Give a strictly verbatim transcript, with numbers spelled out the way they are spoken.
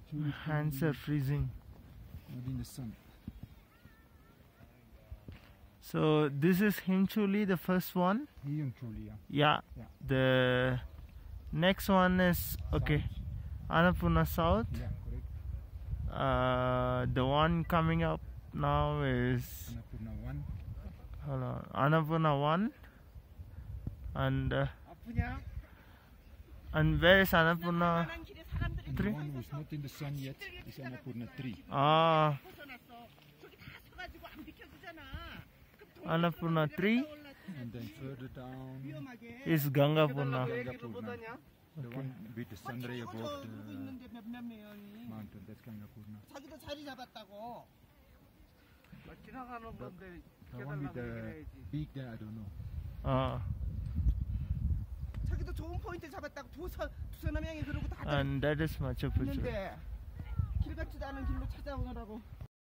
My hands are freezing. Not in the sun. So this is Himchuli, the first one. Himchuli, yeah. Yeah. Yeah. The next one is okay. Annapurna South. Yeah, correct. Uh, the one coming up now is Annapurna one. hold on, Annapurna one. And uh, and where is Annapurna And three? the one who's not in the sun yet is Annapurna three. Ah, Annapurna three And then further down, is Gangapurna. Gangapurna. The one with the sun ray above the mountain, that's Gangapurna. 자기도 자리 잡았다고. 지나가는 건데 The one with the peak there, I don't know. Ah, 자기도 좋은 포인트 잡았다고 두서 두서 남양이 그러고 다 and that is Machu Picchu. 했는데 길 같지도 않은 길로 찾아오느라고.